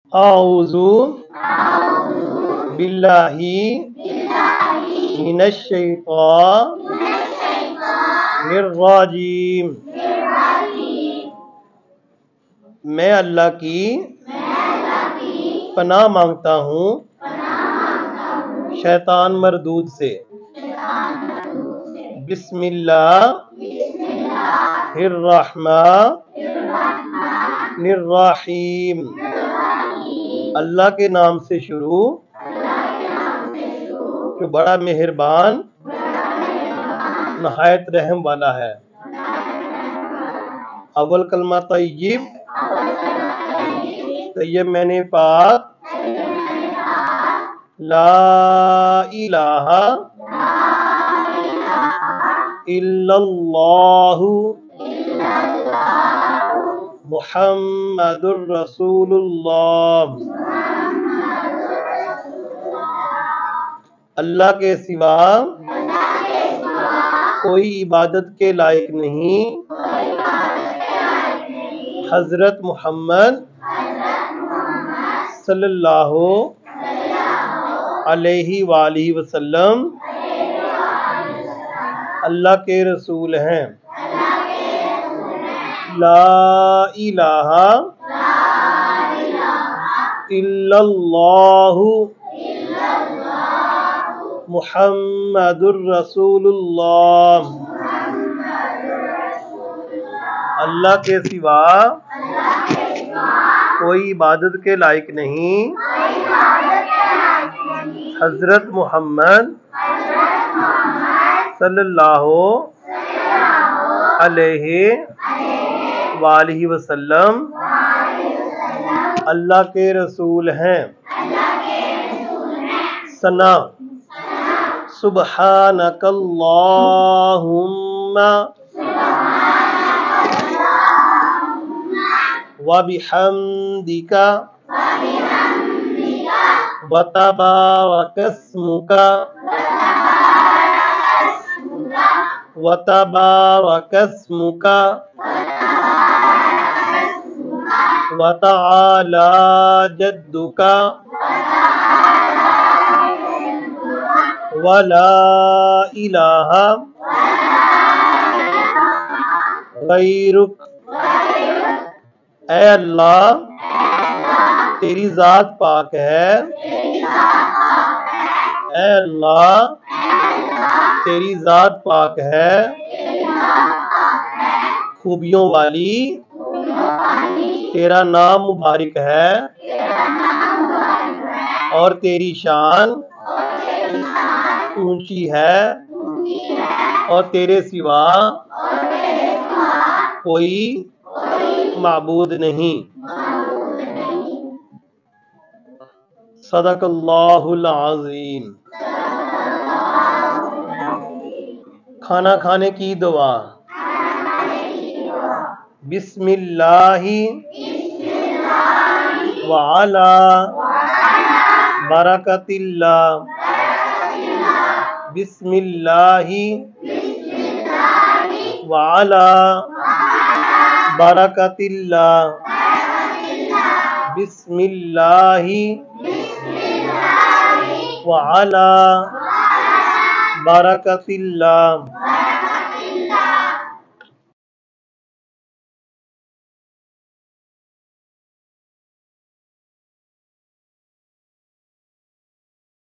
اعوذ باللہ من الشیطان الرجیم۔ میں اللہ کی پناہ مانگتا ہوں شیطان مردود سے۔ بسم اللہ الرحمن الرحیم۔ اللہ کے نام سے شروع جو بڑا مہربان نہایت رحم والا ہے۔ اول کلمہ طیب، طیب میں نے پاک، لا الہ الا اللہ محمد الرسول اللہ۔ اللہ کے سوا کوئی عبادت کے لائق نہیں۔ حضرت محمد صلی اللہ علیہ وآلہ وسلم اللہ کے رسول ہیں۔ لا الہ الا اللہ محمد الرسول اللہ۔ اللہ کے سوا کوئی عبادت کے لائق نہیں۔ حضرت محمد صلی اللہ علیہ وآلہ وسلم اللہ کے رسول ہیں۔ ثنا، سبحانک اللہم وبحمدک وتبارک اسمک وتبارک اسمک وتعالی جدک ولا الہ غیرک۔ اے اللہ تیری ذات پاک ہے۔ اے اللہ تیری ذات پاک ہے، خوبیوں والی، تیرا نام مبارک ہے، اور تیری شان اونچی ہے، اور تیرے سوا کوئی معبود نہیں۔ صدق اللہ العظیم۔ کھانا کھانے کی دعا۔ بسم اللہ وعلی برکت اللہ۔ بسم اللہ وعلی برکت اللہ۔ بسم اللہ وعلی برکت اللہ۔